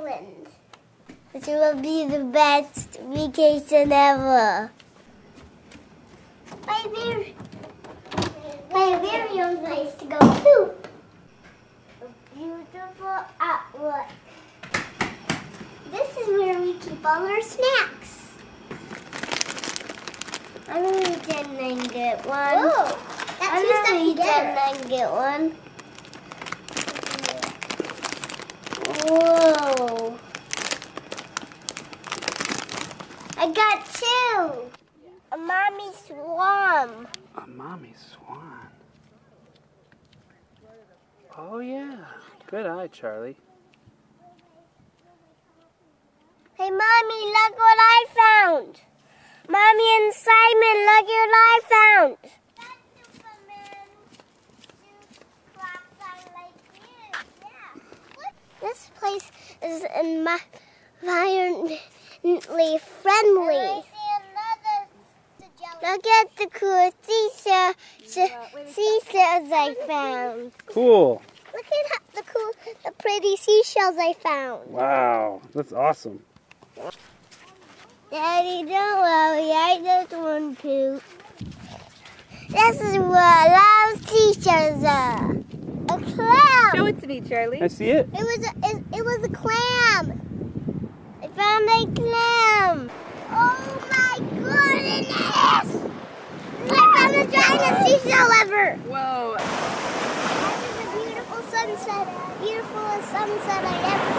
Island. Which will be the best vacation ever. My very own place to go poop. A beautiful outlook. This is where we keep all our snacks. I'm gonna eat and then get one. Whoa, that's two stuff together. And then get one. Whoa. I got two. A mommy swan. A mommy swan. Oh yeah. Good eye, Charlie. Hey, Mommy, look what I found. Mommy and Simon, look what I found. That's Superman. This place is environmentally friendly. Look at the cool seashells I found. Cool. Look at the pretty seashells I found. Wow, that's awesome. Daddy, don't worry, I just want to. This is what a lot of seashells are. A clam. Show it to me, Charlie. I see it. It was a clam. I found a clam. Oh my goodness! I found the giant seashell ever. Whoa. That is a beautiful sunset. Beautiful sunset I ever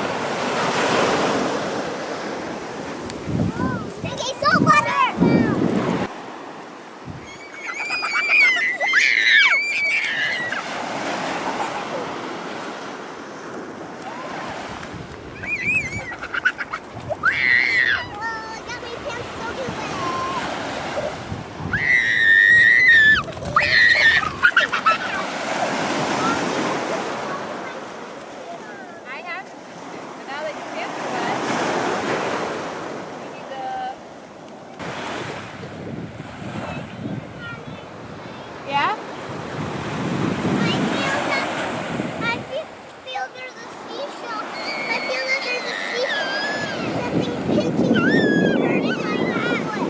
seen. Okay, salt water. Yeah? I feel there's a seashell. I feel that there's a seashell. Something pinching me, hurting my foot.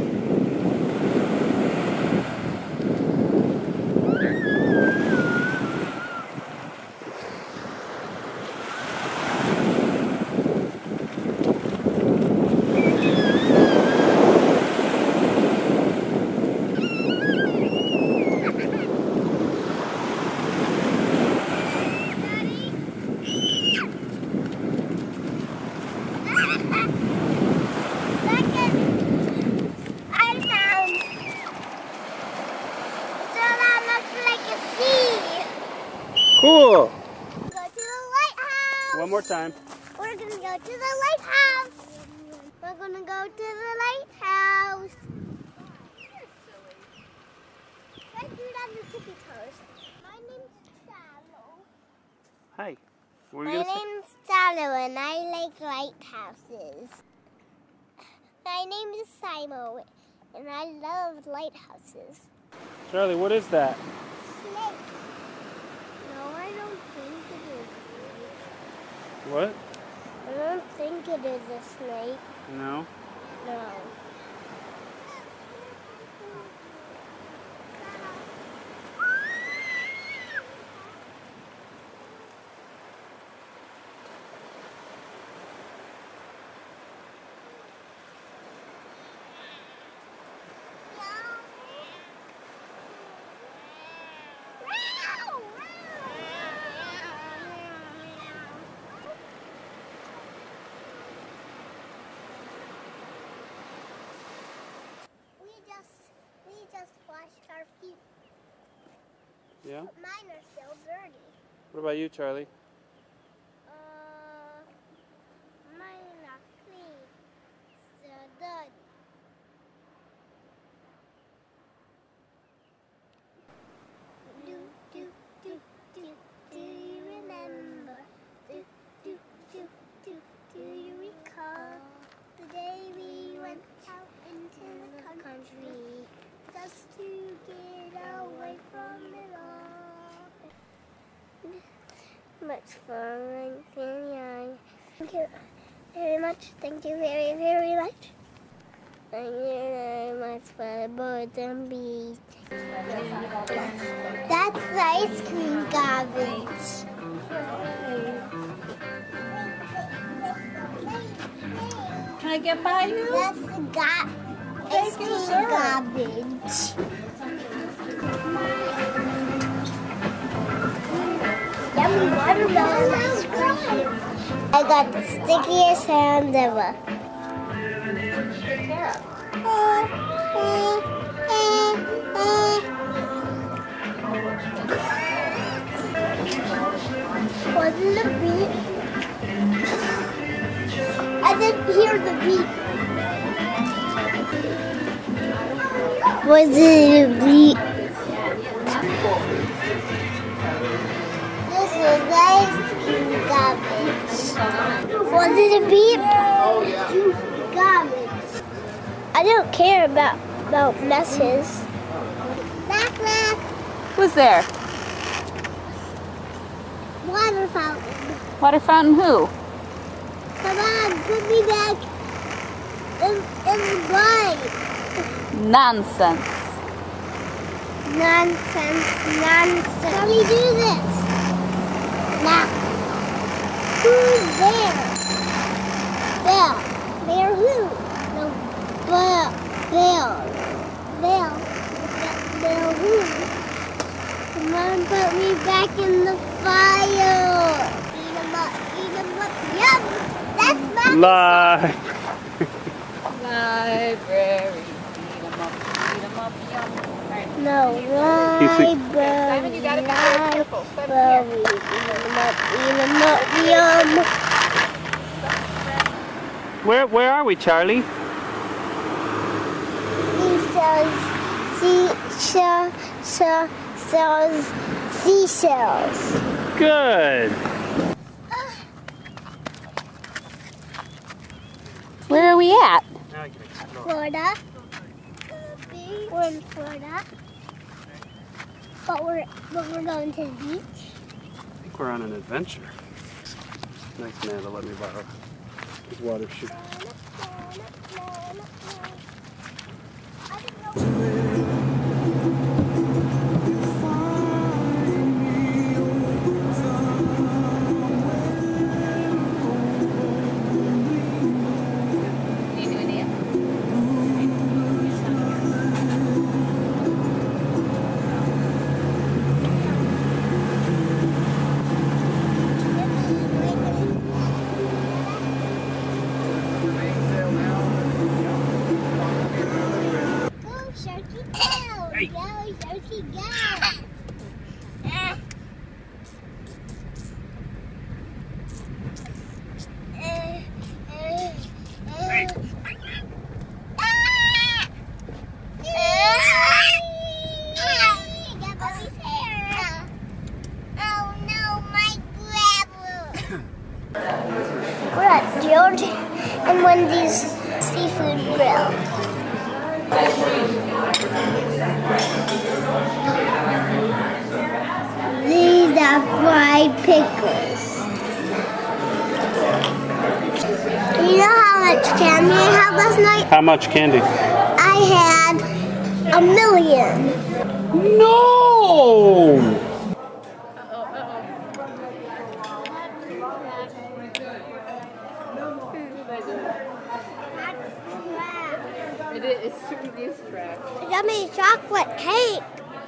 Cool. Go to the lighthouse. One more time. We're gonna go to the lighthouse. We're gonna go to the lighthouse. I do it on the tippy toes. My name's Shallow. Hi. What are My you gonna say? name's Shallow and I like lighthouses. My name is Simo and I love lighthouses. Charlie, what is that? Snake. No, I don't think it is a snake. What? I don't think it is a snake. No. No. We just washed our feet. Yeah? But mine are still dirty. What about you, Charlie? Mine are clean. They're dirty. Do you remember? Do you recall the day we went out into the country just to get away from it all? Much fun, yeah. Thank you very much. Thank you very, very much. Thank you very much for the birds and bees. That's the ice cream garbage. Can I get by you? That's the ice cream garbage. Yummy watermelon ice cream. I got the stickiest hand ever. Wasn't the beat? I didn't hear the beat. Was it a beat? This is ice cream garbage. Was it a beep? Oh, yeah. Garbage. I don't care about messes. Knock, knock. Who's there? Water fountain. Water fountain who? Come on, put me back in the brine. Nonsense. Nonsense, nonsense. Let me do this. Now, who's there? Belle. Bear who? No, Belle. Belle who? Come on, put me back in the fire. Eat 'em up, eat 'em up. Yum! That's my Lie. Library. Eat 'em up, yum. Alright. No, library. Simon, you gotta be very careful. Simon, Library. Eat 'em up, yum. Where are we, Charlie? Seashells. Good. Where are we at? Now I can explore. Florida. We're in Florida. But we're going to the beach. I think we're on an adventure. Nice man to let me borrow his water shoe. Hey. Go, Sharky, go. Hey. Got Bobby's hair. Oh no, my gravel. We're at George and Wendy's seafood grill. These are fried pickles. You know how much candy I had last night? How much candy? I had 1 million. No! It's really scratch. Yummy chocolate cake.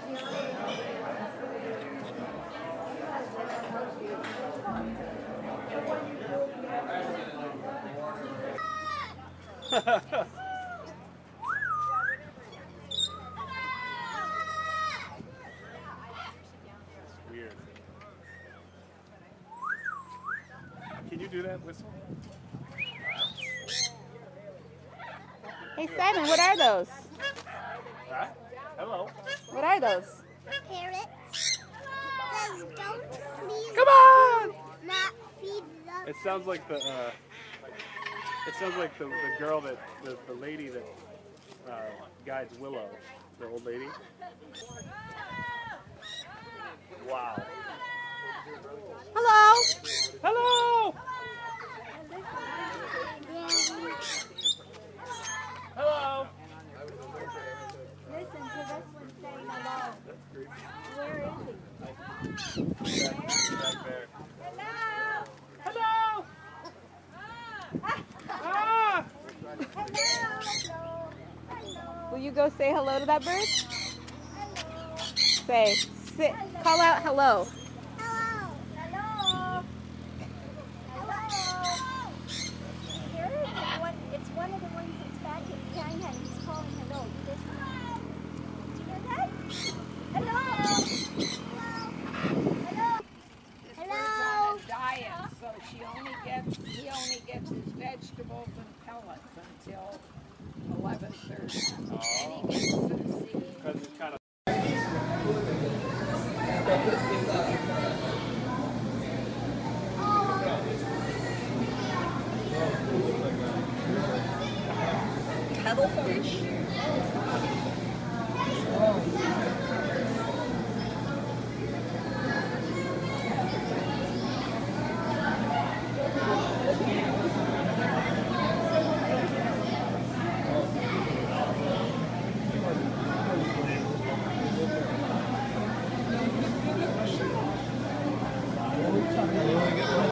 Weird. Can you do that whistle? Hey Simon, what are those? Huh? Hello. What are those? Parrots. Says don't feed Come on! not feed them. It sounds like the girl that the lady that guides Willow, the old lady. Wow. Hello. Hello. Hello. Listen to this one saying hello. Where is he? Back there. Hello. Hello. Ah. Hello. Will you go say hello to that bird? Say, sit, call out hello. Hello. Hello. Hello. Here is one. It's one of the ones that's back in China, and he's calling hello. You listen. Did you hear that? Hello. Hello. This Hello. bird's on a diet, so he only gets his vegetables and pellets until 11:30. And he gets some seeds. Because it's kind of. Cuttlefish.